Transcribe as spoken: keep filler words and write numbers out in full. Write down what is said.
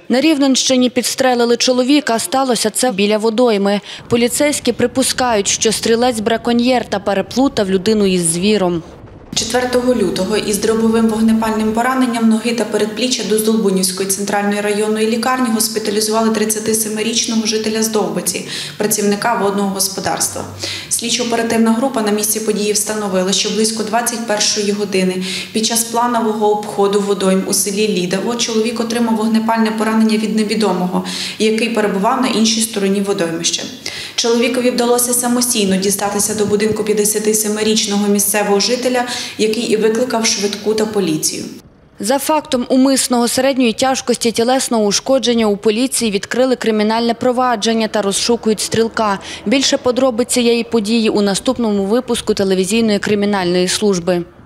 На Рівненщині підстрелили чоловіка, сталося це біля водойми. Поліцейські припускають, що стрілець-браконьєр та переплутав людину із звіром. четвертого лютого із дробовим вогнепальним пораненням ноги та передпліччя до Здолбунівської центральної районної лікарні госпіталізували тридцятисемирічного жителя Здовбиці, працівника водного господарства. Слідчо-оперативна група на місці події встановила, що близько двадцять першої години під час планового обходу водойм у селі Лідаво чоловік отримав вогнепальне поранення від невідомого, який перебував на іншій стороні водоймища. Чоловікові вдалося самостійно дістатися до будинку п'ятдесятисемирічного місцевого жителя, який і викликав швидку та поліцію. За фактом умисного середньої тяжкості тілесного ушкодження у поліції відкрили кримінальне провадження та розшукують стрілка. Більше подробиць цієї події у наступному випуску телевізійної кримінальної служби.